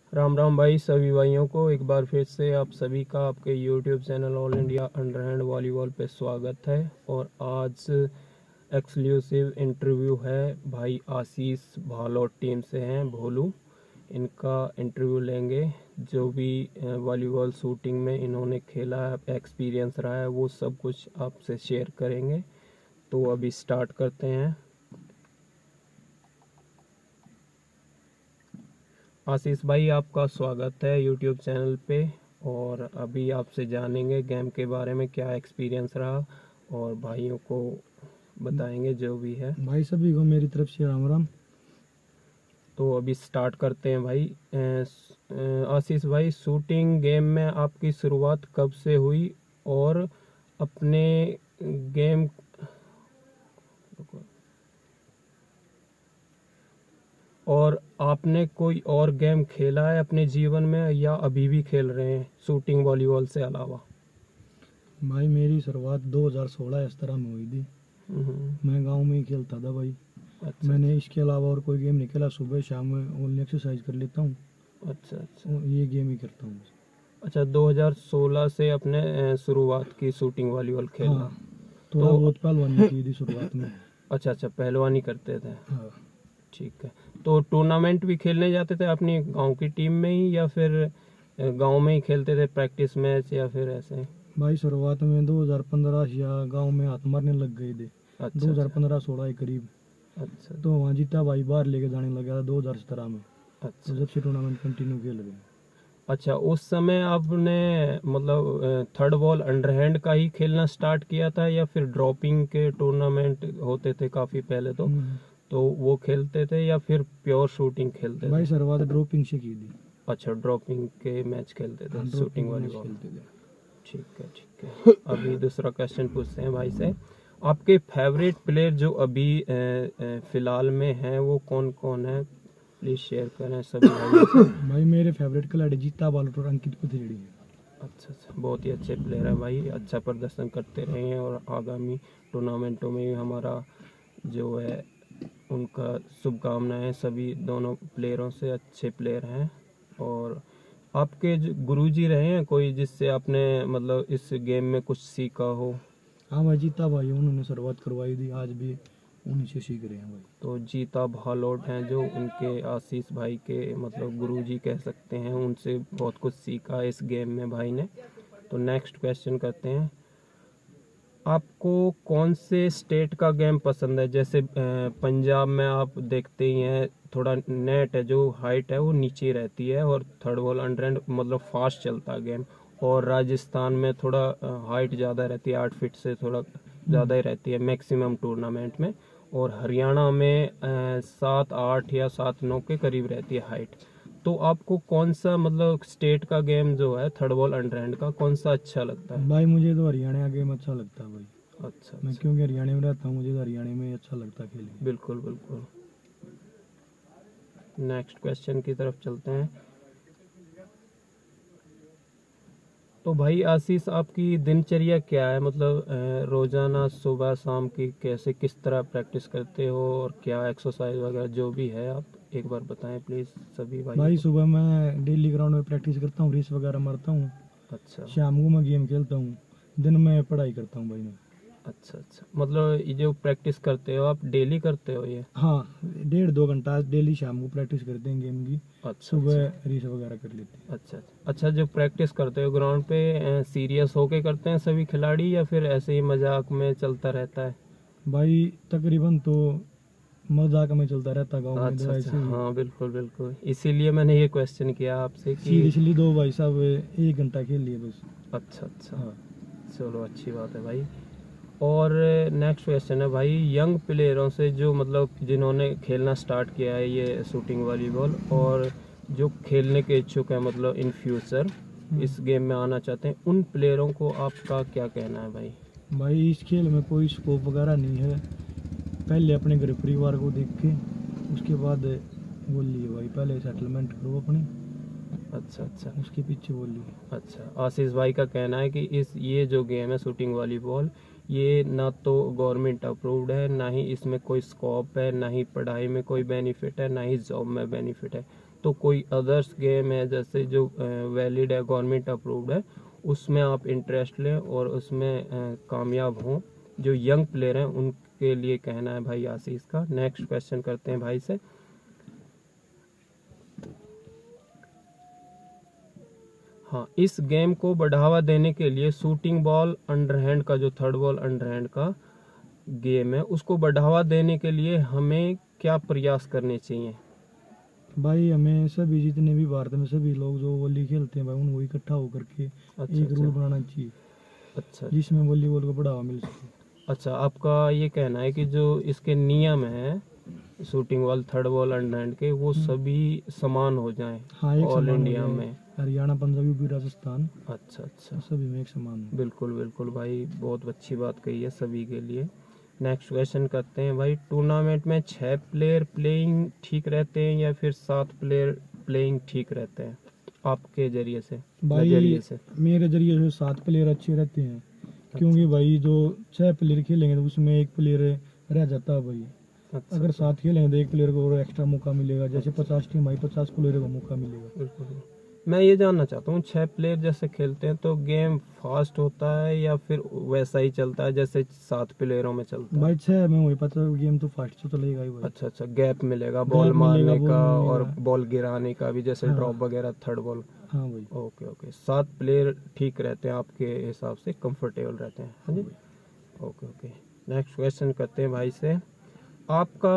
राम राम भाई, सभी भाइयों को एक बार फिर से आप सभी का आपके YouTube channel all India underhand volleyball पे स्वागत है। और आज एक्सक्लूसिव इंटरव्यू है, भाई आशीष भालोट टीम से हैं भोलू। इनका इंटरव्यू लेंगे। जो भी वॉलीबॉल शूटिंग में इन्होंने खेला है, एक्सपीरियंस रहा है, वो सब कुछ आपसे शेयर करेंगे। तो अभी स्टार्ट करते हैं। आशीष भाई, आपका स्वागत है YouTube चैनल पे। और अभी आपसे जानेंगे गेम के बारे में, क्या एक्सपीरियंस रहा, और भाइयों को बताएंगे जो भी है। भाई सभी को मेरी तरफ से राम राम। तो अभी स्टार्ट करते हैं भाई। आशीष भाई, शूटिंग गेम में आपकी शुरुआत कब से हुई, और अपने गेम और आपने कोई और गेम खेला है अपने जीवन में, या अभी भी खेल रहे हैं शूटिंग वॉलीबॉल से अलावा? भाई मेरी शुरुआत 2016 इस तरह में हुई थी। मैं गांव में ही खेलता था भाई। अच्छा। मैंने इसके अलावा और कोई गेम नहीं खेला। सुबह शाम में ओनली एक्सरसाइज कर लेता हूँ। अच्छा अच्छा और ये गेम ही करता हूँ। अच्छा, 2016 से अपने शुरुआत की शूटिंग वॉलीबॉल खेलना। हाँ, थोड़ा तो बहुत पहलवानी की थी शुरुआत में। अच्छा अच्छा, पहलवानी करते थे। हाँ ठीक है। तो टूर्नामेंट भी खेलने जाते थे अपनी गांव की टीम में ही, या फिर गांव में ही खेलते थे प्रैक्टिस मैच, या फिर ऐसे? भाई शुरुआत में 2015 या गांव में हाथ मारने लग गए थे। अच्छा 2015-16 के करीब। अच्छा तो वहाँ जीता भाई बाहर लेके जाने लगा था 2017 में। अच्छा तो जब से टूर्नामेंट कंटिन्यू खेल रहे हैं। अच्छा, उस समय आपने मतलब थर्ड बॉल अंडरहैंड का ही खेलना स्टार्ट किया था, या फिर ड्रॉपिंग के टूर्नामेंट होते थे काफी पहले तो वो खेलते थे, या फिर प्योर शूटिंग खेलते भाई थे? शुरुआत ड्रॉपिंग से की थी। अच्छा, ड्रॉपिंग के मैच खेलते थे, हाँ, शूटिंग ड्रॉपिंग मैच वॉलीबॉल। खेलते थे। ठीक है ठीक है। अभी दूसरा क्वेश्चन पूछते हैं भाई से। आपके फेवरेट प्लेयर जो अभी फिलहाल में हैं, वो कौन कौन है? प्लीज शेयर करें सभी भाइयों से। भाई मेरे फेवरेट खिलाड़ी जीता बालोट और अंकित पुथेड़ी है। अच्छा अच्छा, बहुत ही अच्छे प्लेयर हैं भाई, अच्छा प्रदर्शन करते रहे हैं, और आगामी टूर्नामेंटों में भी हमारा जो है उनका शुभकामनाएं सभी दोनों प्लेयरों से। अच्छे प्लेयर हैं। और आपके जो गुरुजी रहे हैं कोई, जिससे आपने मतलब इस गेम में कुछ सीखा हो? हाँ भाई जीता भाई उन्होंने शुरुआत करवाई थी, आज भी उन्हीं से सीख रहे हैं भाई। तो जीता भालोट हैं जो उनके आशीष भाई के मतलब गुरुजी कह सकते हैं, उनसे बहुत कुछ सीखा इस गेम में भाई ने। तो नेक्स्ट क्वेश्चन करते हैं। आपको कौन से स्टेट का गेम पसंद है? जैसे पंजाब में आप देखते ही हैं, थोड़ा नेट है, जो हाइट है वो नीचे रहती है, और थर्ड बॉल अंडर मतलब फास्ट चलता है गेम। और राजस्थान में थोड़ा हाइट ज़्यादा रहती है, 8 फीट से थोड़ा ज़्यादा ही रहती है मैक्सिमम टूर्नामेंट में। और हरियाणा में 7-8 या 7-9 के करीब रहती है हाइट। तो आपको कौन सा मतलब स्टेट का गेम जो है थर्ड बॉल अंडर का, कौन सा अच्छा लगता है? भाई मुझे तो हरियाणा का गेम अच्छा लगता है भाई। अच्छा मैं अच्छा, क्योंकि हरियाणा में रहता हूँ, मुझे तो हरियाणा में ही अच्छा लगता है खेलने। बिल्कुल बिल्कुल। नेक्स्ट क्वेश्चन की तरफ चलते हैं। तो भाई आशीष, आपकी दिनचर्या क्या है? मतलब रोजाना सुबह शाम की कैसे किस तरह प्रैक्टिस करते हो, और क्या एक्सरसाइज वगैरह जो भी है आप एक बार बताएं प्लीज सभी भाइयों भाई को। सुबह मैं डेली ग्राउंड में प्रैक्टिस करता हूँ, रेस वगैरह मारता हूँ। अच्छा शाम को मैं गेम खेलता हूँ। दिन में पढ़ाई करता हूँ भाई मैं। अच्छा अच्छा, मतलब ये जो प्रैक्टिस करते हो आप डेली करते हो ये? हाँ, 1.5-2 घंटा डेली शाम को प्रैक्टिस करते हैं गेम की। अच्छा सुबह अच्छा रेस वगैरह कर लेते हैं। अच्छा अच्छा, जो प्रैक्टिस करते हो ग्राउंड पे, सीरियस होके करते हैं सभी खिलाड़ी, या फिर ऐसे ही मजाक में चलता रहता है? भाई तकरीबन तो मजाक में चलता रहता गांव में अच्छा तो अच्छा, ऐसे ही। हाँ बिल्कुल बिल्कुल, इसीलिए मैंने ये क्वेश्चन किया आपसे कि सीरियसली दो भाई साहब 1 घंटा खेल लिए बस। अच्छा अच्छा, हाँ चलो अच्छी बात है भाई। और नेक्स्ट क्वेश्चन है भाई, यंग प्लेयरों से जो मतलब जिन्होंने खेलना स्टार्ट किया है ये शूटिंग वॉलीबॉल, और जो खेलने के इच्छुक है मतलब इन फ्यूचर इस गेम में आना चाहते हैं, उन प्लेयरों को आपका क्या कहना है भाई? भाई इस खेल में कोई स्कोप वगैरह नहीं है। पहले अपने घर परिवार को देख के उसके बाद बोल लिए भाई, पहले सेटलमेंट करो अपनी, अच्छा अच्छा उसके पीछे बोल लिए। अच्छा, आशीष भाई का कहना है कि इस ये जो गेम है शूटिंग वॉलीबॉल, ये ना तो गवर्नमेंट अप्रूव्ड है, ना ही इसमें कोई स्कोप है, ना ही पढ़ाई में कोई बेनिफिट है, ना ही जॉब में बेनिफिट है। तो कोई अदर्स गेम है जैसे जो वैलिड है, गवर्नमेंट अप्रूव्ड है, उसमें आप इंटरेस्ट लें और उसमें कामयाब हों। जो यंग प्लेयर हैं उनके लिए कहना है भाई आशीष का। नेक्स्ट क्वेश्चन करते हैं भाई से। हाँ, इस गेम को बढ़ावा देने के लिए शूटिंग बॉल अंडरहैंड का, जो थर्ड बॉल अंडरहैंड का गेम है, उसको बढ़ावा देने के लिए हमें क्या प्रयास करने चाहिए? भाई हमें सभी जितने भी भारत में सभी लोग जो वॉली खेलते हैं भाई उनको इकट्ठा होकर के एक रूल बनाना चाहिए अच्छा जिसमें वॉलीबॉल को बढ़ावा मिल सके। अच्छा, आपका ये कहना है कि जो इसके नियम हैं shooting ball, third ball, underhand के, वो सभी समान हो जाएं हाँ, एक ऑल समान हो इंडिया जाए। में। हरियाणा, पंजाब, यूपी, राजस्थान अच्छा, सभी में एक समान हो। बिल्कुल बिल्कुल भाई, बहुत अच्छी बात कही है सभी के लिए। नेक्स्ट क्वेश्चन करते हैं भाई। टूर्नामेंट में 6 प्लेयर प्लेइंग ठीक रहते हैं या फिर 7 प्लेयर प्लेइंग ठीक रहते हैं आपके जरिए से, नजरिए भाई से? मेरे जरिए से 7 प्लेयर अच्छे रहते हैं, क्योंकि भाई जो 6 प्लेयर खेलेंगे तो उसमें एक प्लेयर रह जाता है भाई। अगर 7 खेलेंगे तो एक प्लेयर को और एक्स्ट्रा मौका मिलेगा, जैसे 50 टीम आई 50 प्लेयर को मौका मिलेगा। बिल्कुल। मैं ये जानना चाहता हूँ, 6 प्लेयर जैसे खेलते हैं तो गेम फास्ट होता है या फिर वैसा ही चलता है जैसे 7 प्लेयरों में चलता है? भाई 6 में वही पता है गेम तो फास्ट तो चलेगा ही भाई। अच्छा, गैप मिलेगा बॉल गैप मिलेगा, मारने बॉल का मिलेगा। और बॉल गिराने का भी, जैसे हाँ। ड्रॉप वगैरह थर्ड बॉल। हाँ भाई। ओके, 7 प्लेयर ठीक रहते हैं आपके हिसाब से, कंफर्टेबल रहते हैं? हाँ जी, ओके। नेक्स्ट क्वेश्चन करते हैं भाई से। आपका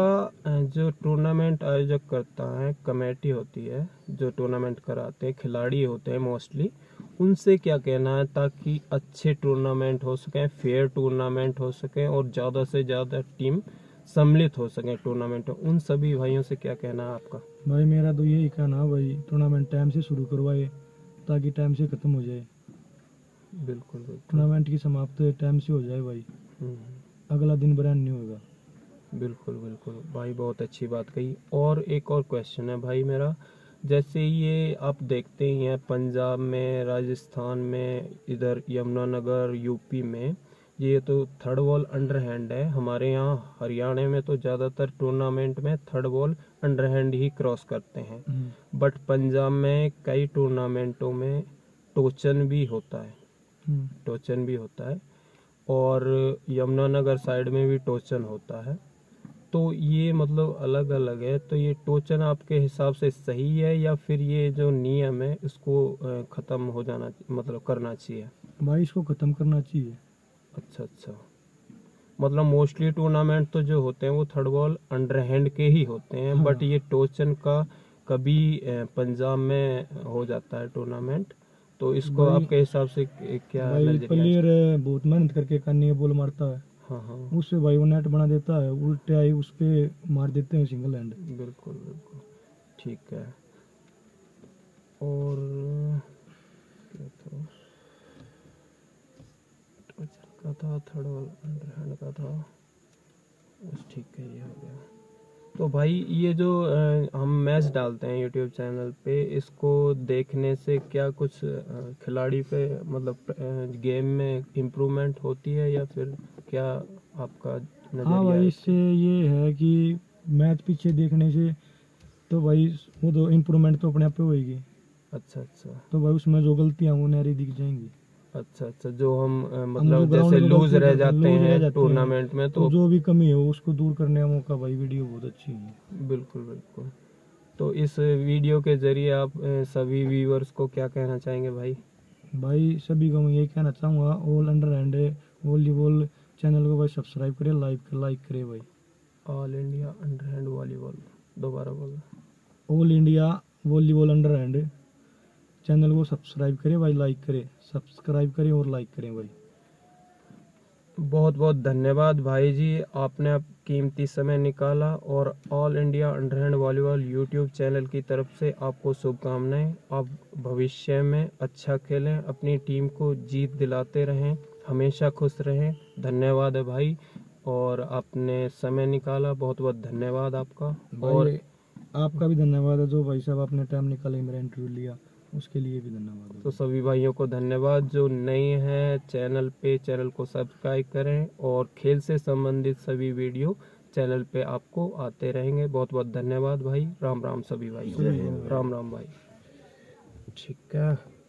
जो टूर्नामेंट आयोजक करता है, कमेटी होती है जो टूर्नामेंट कराते हैं, खिलाड़ी होते हैं मोस्टली, उनसे क्या कहना है ताकि अच्छे टूर्नामेंट हो सकें, फेयर टूर्नामेंट हो सकें और ज़्यादा से ज़्यादा टीम सम्मिलित हो सकें टूर्नामेंट में? उन सभी भाइयों से क्या कहना है आपका? भाई मेरा तो यही कहना है भाई, टूर्नामेंट टाइम से शुरू करवाए ताकि टाइम से खत्म हो जाए। बिल्कुल। टूर्नामेंट की समाप्ति टाइम से हो जाए भाई, हम्म, अगला दिन बयान नहीं होगा। बिल्कुल भाई, बहुत अच्छी बात कही। और एक और क्वेश्चन है भाई मेरा, जैसे ये आप देखते ही हैं पंजाब में, राजस्थान में, इधर यमुनानगर, यूपी में, ये तो थर्ड बॉल अंडर हैंड है। हमारे यहाँ हरियाणा में तो ज़्यादातर टूर्नामेंट में थर्ड बॉल अंडर हैंड ही क्रॉस करते हैं, बट पंजाब में कई टूर्नामेंटों में टोचन भी होता है, और यमुनानगर साइड में भी टोचन होता है। तो ये मतलब अलग अलग है, तो ये टोचन आपके हिसाब से सही है या फिर ये जो नियम है इसको ख़त्म हो जाना, मतलब करना चाहिए? भाई इसको खत्म करना चाहिए। अच्छा, मतलब मोस्टली टूर्नामेंट तो जो होते हैं वो थर्ड बॉल अंडर हैंड के ही होते हैं। हाँ। बट ये टोचन का कभी पंजाब में हो जाता है टूर्नामेंट, तो इसको भाई- आपके हिसाब से क्या भाई नजरिया है? प्लेयर बहुत मेहनत करके करनी बॉल मारता है, हाँ, उससे भाई वो नेट बना देता है, उल्टे आई उस पे मार देते हैं सिंगल हैंड। बिल्कुल, ठीक है। और क्या था, टोचन का था, थर्ड बॉल अंडर हैंड का था, बस ठीक है, ये हो गया। तो भाई ये जो हम मैच डालते हैं यूट्यूब चैनल पे, इसको देखने से क्या कुछ खिलाड़ी पे मतलब गेम में इम्प्रूवमेंट होती है या फिर क्या आपका हाँ नजरिया भाई, है? इससे ये है कि मैच पीछे देखने से तो भाई वो तो इम्प्रूवमेंट तो अपने आप पे होएगी। अच्छा, तो भाई उसमें जो गलतियां वो नारी दिख जाएंगी। जो हम जो मतलब ग्राउंड जैसे पे लूज गलती रह करते हैं, जाते लूज रह हैं जाते टूर्नामेंट में, तो जो भी कमी हो उसको दूर करने का मौका भाई वीडियो बहुत अच्छी है। बिल्कुल। तो इस वीडियो के जरिए आप सभी व्यूअर्स को क्या कहना चाहेंगे भाई? भाई सभी को मैं ये कहना चाहूँगा, all under hand volleyball channel को भाई सब्सक्राइब करे, लाइक करे भाई। All India under hand volleyball, दोबारा बोलो। All India volleyball under hand channel को सब्सक्राइब करें भाई, सब्सक्राइब करें और लाइक करें भाई। बहुत बहुत धन्यवाद भाई जी, आपने अब कीमती समय निकाला, और all India under hand volleyball YouTube channel की तरफ से आपको शुभकामनाएं। आप भविष्य में अच्छा खेलें, अपनी टीम को जीत दिलाते रहें, हमेशा खुश रहें। धन्यवाद है भाई, और आपने समय निकाला, बहुत बहुत धन्यवाद आपका। और भाई आपका भी धन्यवाद है जो भाई साहब आपने टाइम निकाले मेरा इंटरव्यू लिया, उसके लिए भी धन्यवाद है। तो सभी भाइयों को धन्यवाद। जो नए हैं चैनल को सब्सक्राइब करें और खेल से संबंधित सभी वीडियो चैनल पे आपको आते रहेंगे। बहुत बहुत धन्यवाद भाई। राम राम सभी भाई। राम राम भाई। ठीक है।